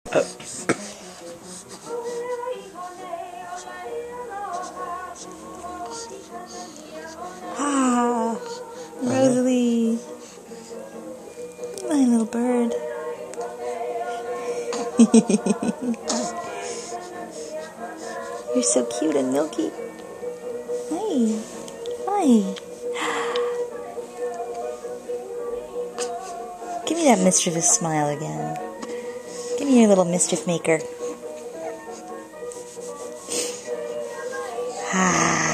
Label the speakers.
Speaker 1: Ah, Rosalie, my little bird. You're so cute and milky. Hi. Hi. Give me that mischievous smile again. Give me your little mischief maker. Ah.